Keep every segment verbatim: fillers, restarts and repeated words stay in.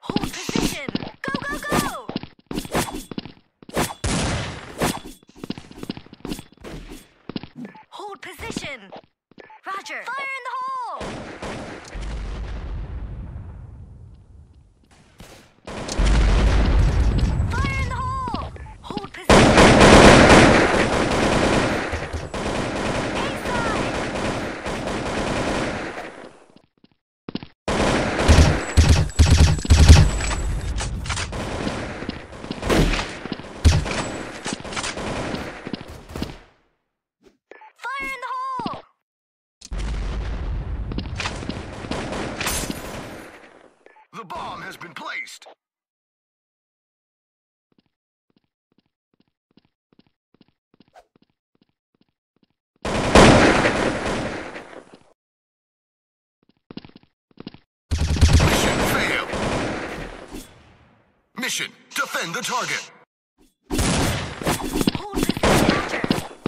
Hold position. Go, go, go! Hold position. Roger. Fire in the hole! Fire in the hole! Hold position. The bomb has been placed. Mission failed. Mission, defend the target. Hold position.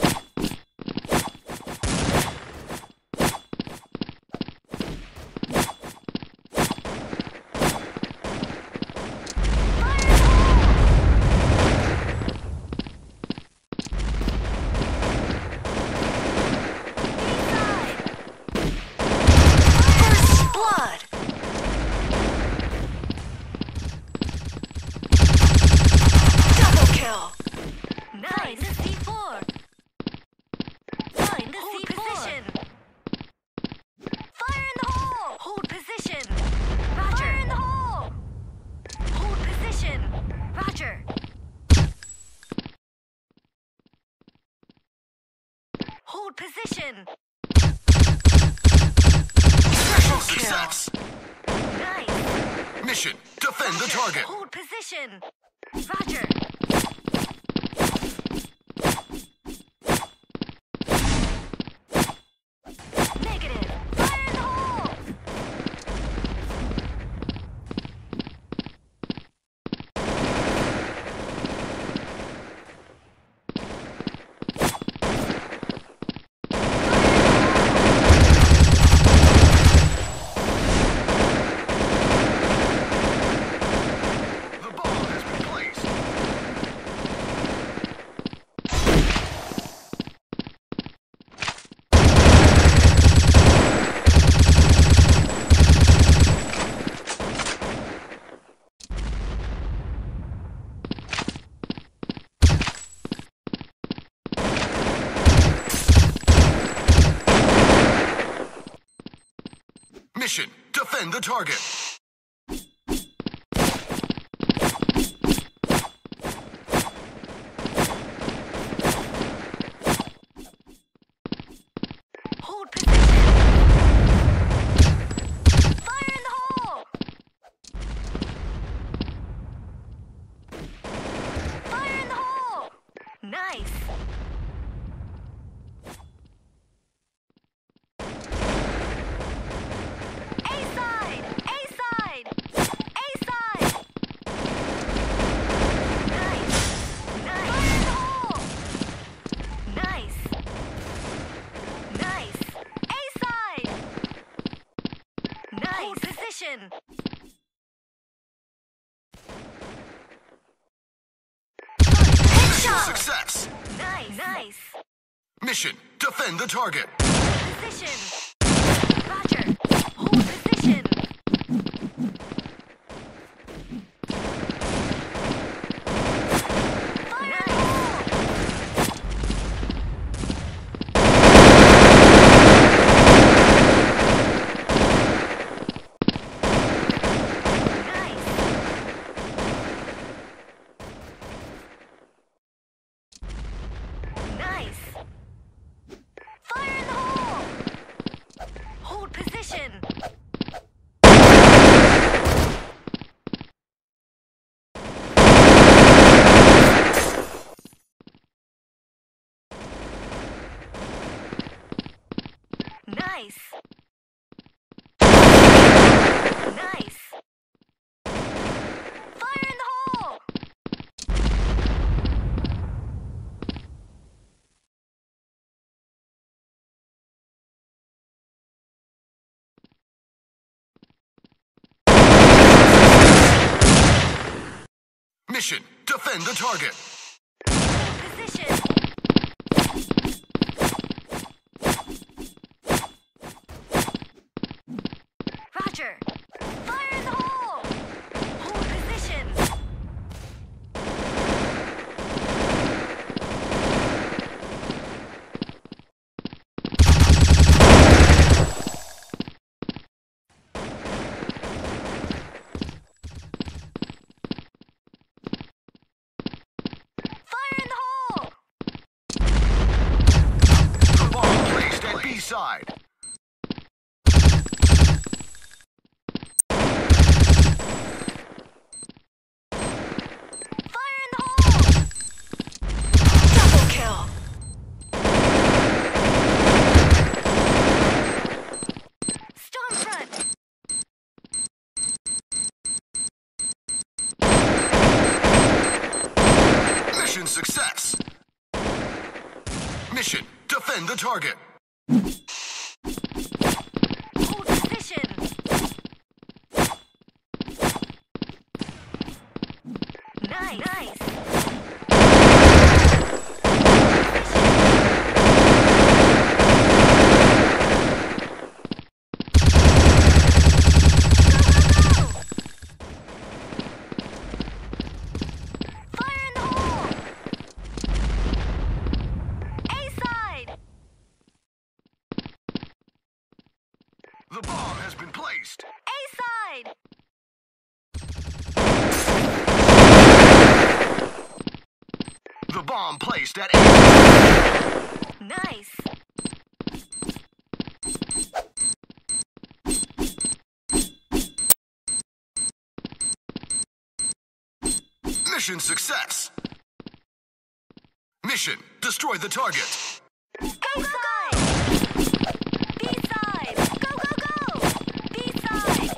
Find the C four. Find the Hold C four. Position. Fire in the hole. Hold position. Roger. Fire in the hole. Hold position. Roger. Hold position. Special success. Nice. Mission, defend Roger. the target. Hold position. Roger. Negative. Fire in the hole. The bomb has been placed. Mission, defend the target. Hold position. Fire in the hole. Fire in the hole. Nice. A side. A side. A side. Nice. Nice. Fire in the hole. Nice. Nice. A side. Nice. Hold position. Mission Headshot. success. Nice. Nice. Mission, defend the target. Position. Roger. Hold position. Fire in the hole. Nice. Nice. Fire in the hole. Mission, defend the target. Position. Roger. Fire in the hole. Hold position. Fire in the hole. The bomb placed at B side. Fire in the hole. Double kill. Stormfront. Mission success. Mission, defend the target. Hold position. Nice. Nice. Go, go, go! Fire in the hole. A side. The bomb has been placed. A side. The bomb placed at A. Nice. Mission success. Mission, destroy the target. A side. B side. Go, go, go. B side.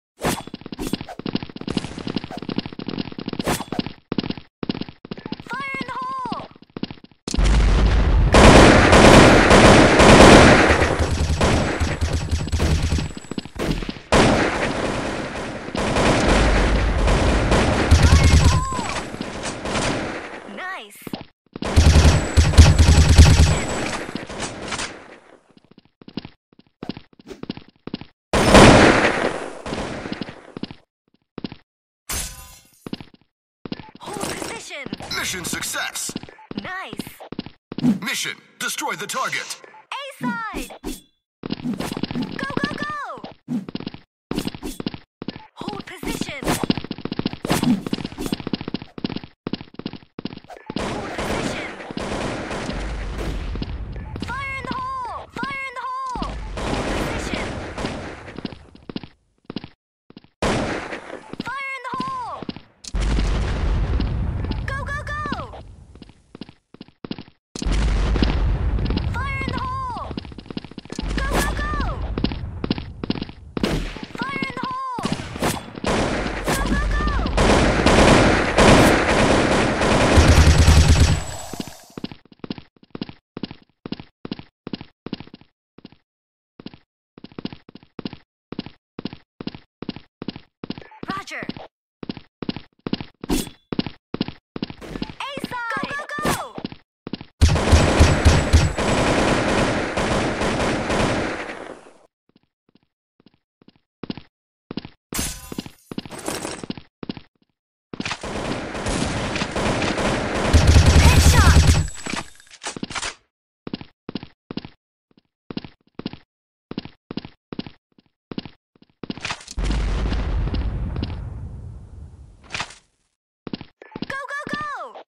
Fire in the hole. Nice. Hold position. Mission success. Nice. Mission, destroy the target. A side. Go, go, go. Hold position. Hold position. Fire in the hole. Fire in the hole. Hold position. Fire in the hole. Go, go, go. Fire in the hole. Go, go, go. Fire in the hole. Go, go, go. Roger. A side. Go, go, go. Headshot. Go, go, go.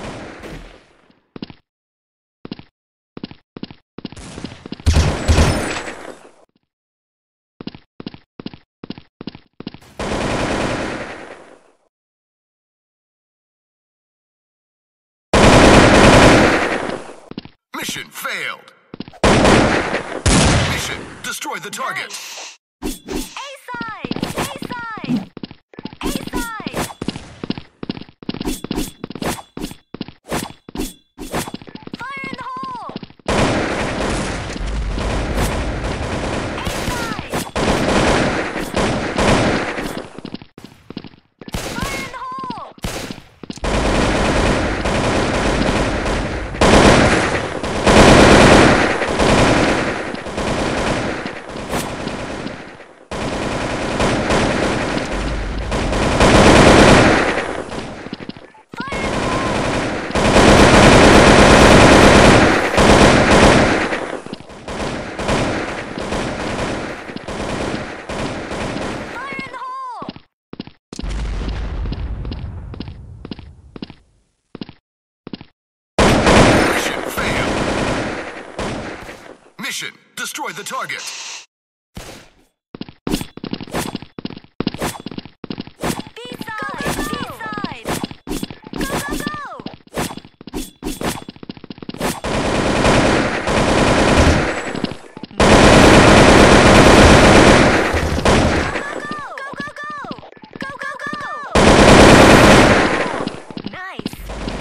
Mission failed. Mission, destroy the target. A side. A side. A side. Fire in the hole. A side. Fire in the hole. Mission, destroy the target. B-side! B-side! Go, go, go! Go, go, go! Go, go, go! Nice!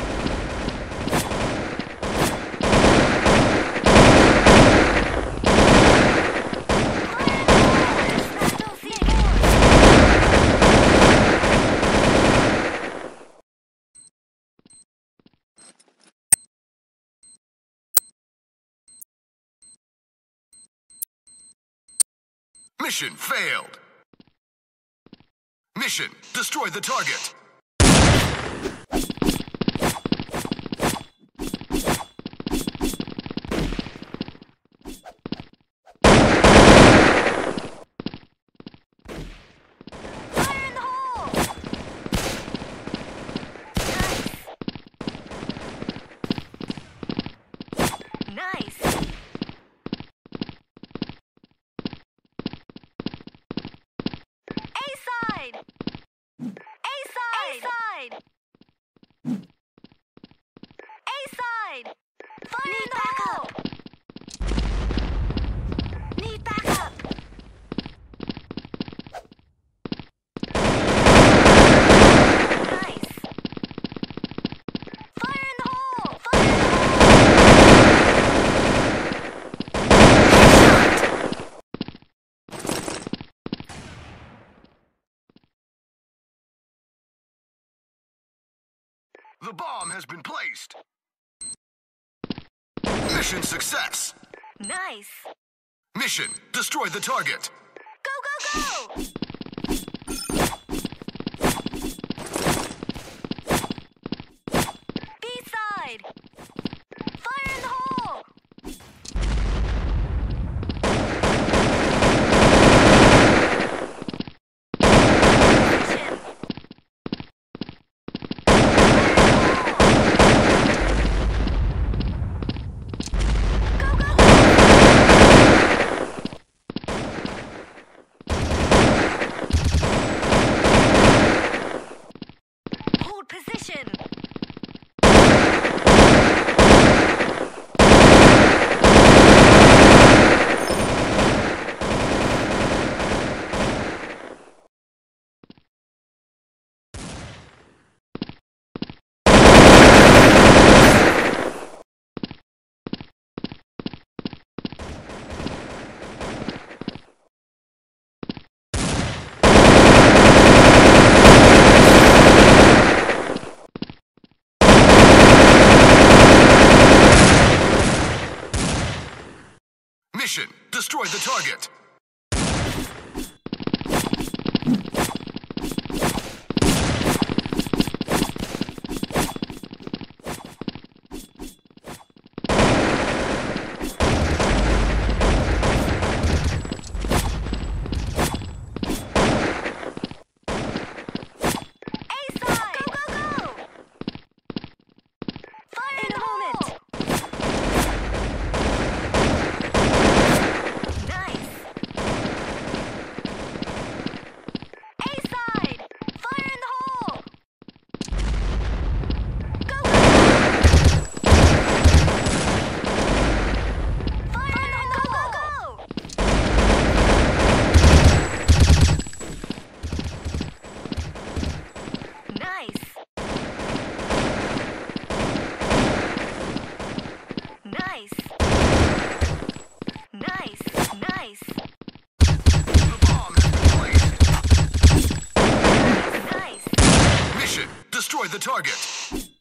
Mission failed. Mission, destroy the target. Fire in the hole! Nice! Nice! A-side! A-side! A-side! Fire in the hole! Need backup! Nice! Fire in the hole! Fire in the The bomb has been placed. Mission success. Nice! Mission, destroy the target. Go, go, go! B-side! Fire in the hole! Position. Go, go, go! Hold position. Mission, destroy the target. A-side! Go, go, go! Fire in a moment! Nice! A-side! Fire in the hole! Go, go, go! Fire in the hole! Go, go, go! Nice! Nice! Nice! Nice! The bomb has been placed. Nice! Mission, destroy the target.